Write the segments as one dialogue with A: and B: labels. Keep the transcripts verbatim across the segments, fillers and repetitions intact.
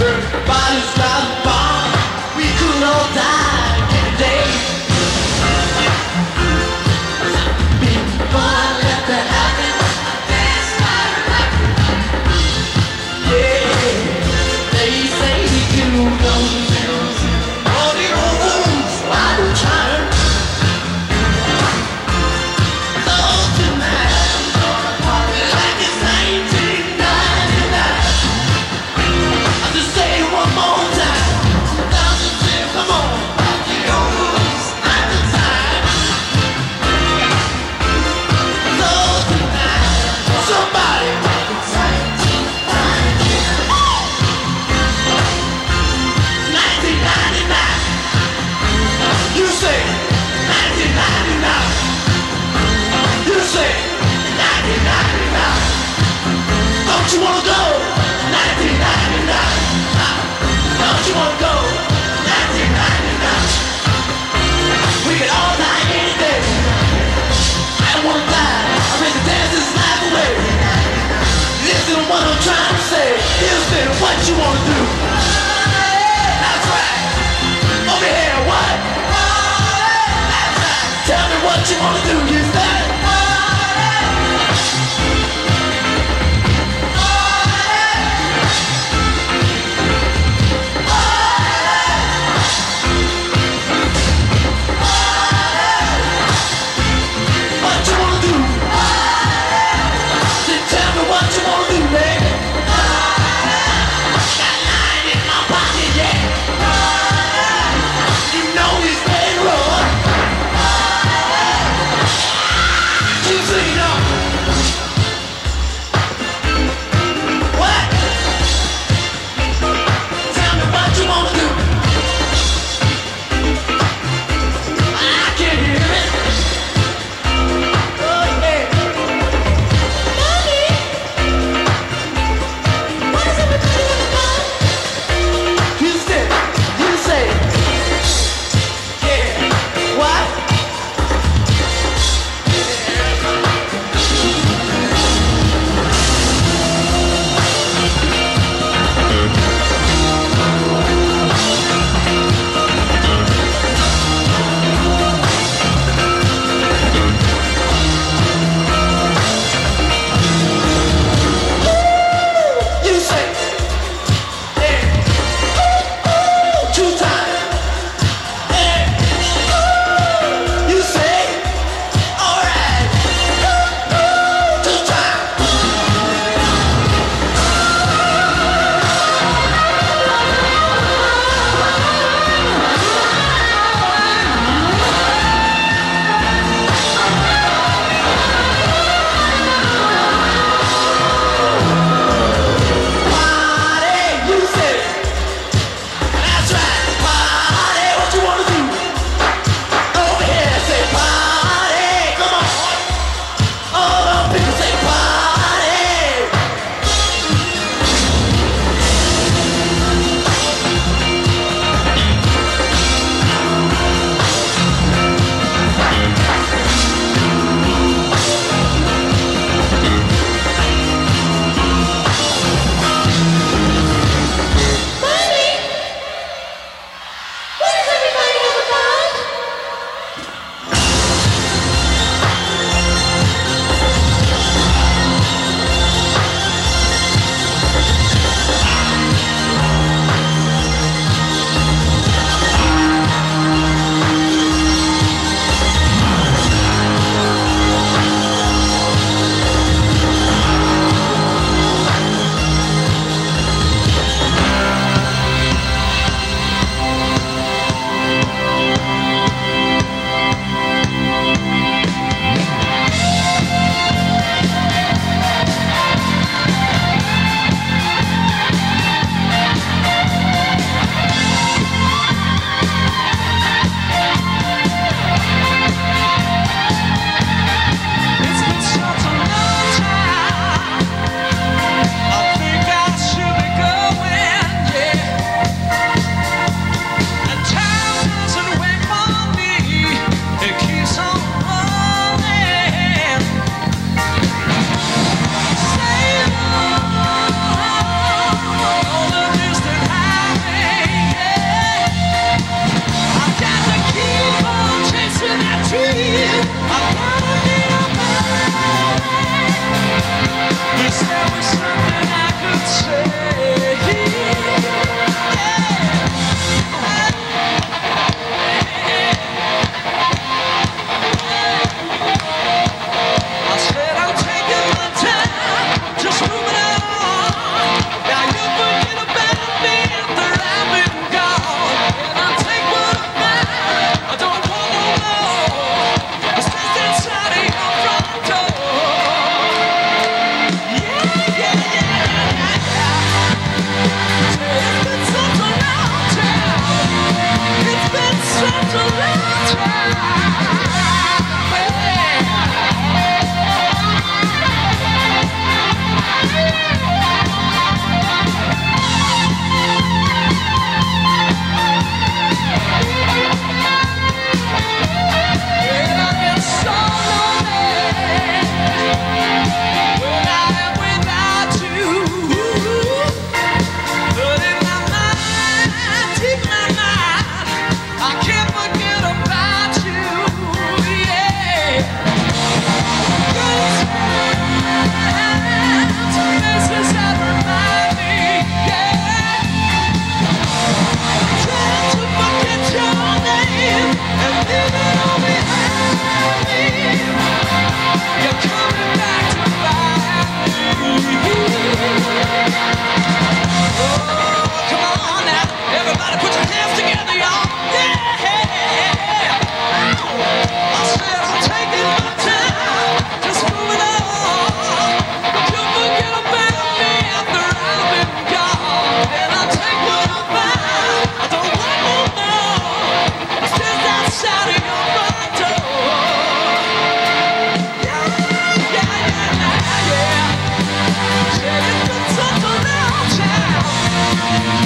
A: Bodies got bomb. We could all die in a day. Before I let that happen, this started. Yeah, they say you know all the old wounds I will turn. Love tonight, like it's nineteen ninety-nine. I'll just say it one more time. Come on, the old wounds at the time. Love tonight, somebody. nineteen ninety-nine. You say nineteen ninety-nine. You say nineteen ninety-nine. Don't you wanna go? nineteen ninety-nine. Don't you wanna go? nineteen ninety-nine. We can all die any day. I don't wanna die. I'm ready to dance this life away. Listen to what I'm trying to say. Here's me, what you wanna do? That's right. Over here, what? That's right. Tell me what you wanna do. You say? What you wanna do? Then tell me what you wanna do, baby. Got nine in my pocket, yeah. You know he's playing rough.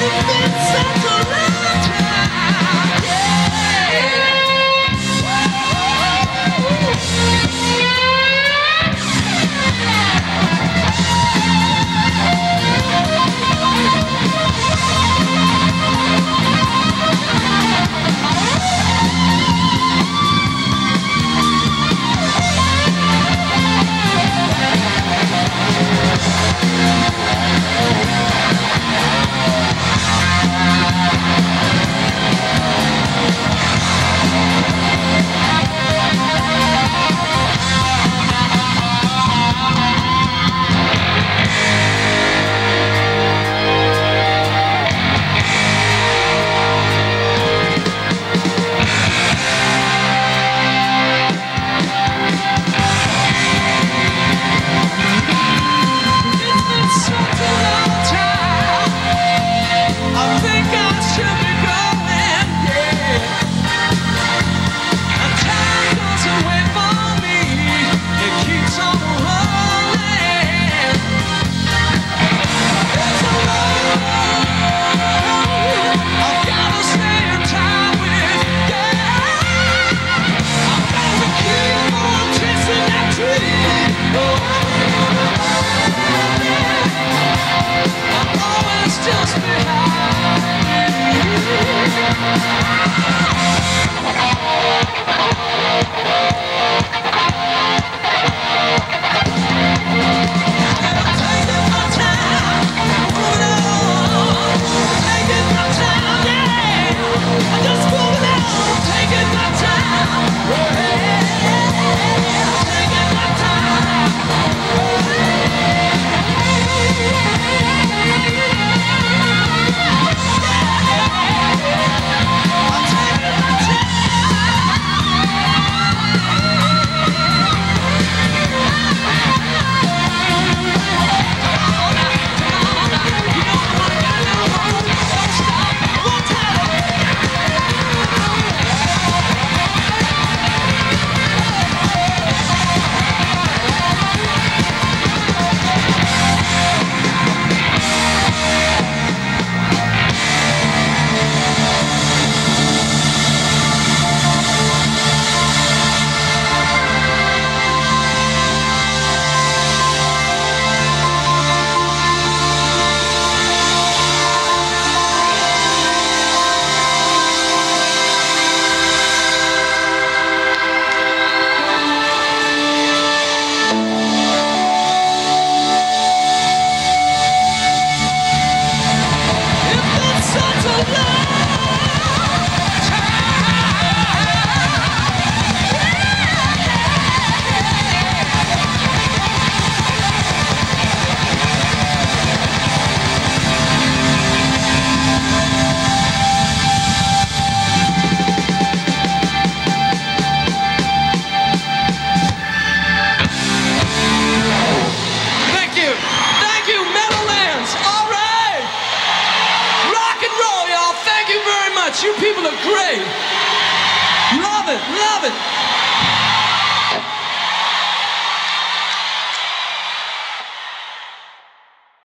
B: You people are great. Love it, love it.